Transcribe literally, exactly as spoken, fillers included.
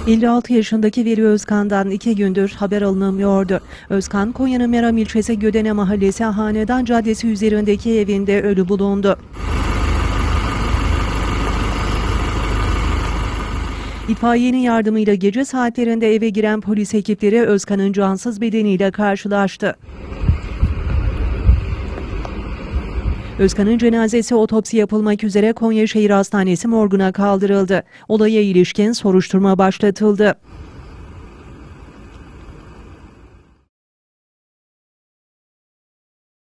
elli altı yaşındaki Veli Özkan'dan iki gündür haber alınamıyordu. Özkan, Konya'nın Meram ilçesi Gödene Mahallesi Hanedan Caddesi üzerindeki evinde ölü bulundu. İtfaiyenin yardımıyla gece saatlerinde eve giren polis ekipleri Özkan'ın cansız bedeniyle karşılaştı. Özkan'ın cenazesi otopsi yapılmak üzere Konya Şehir Hastanesi morguna kaldırıldı. Olaya ilişkin soruşturma başlatıldı.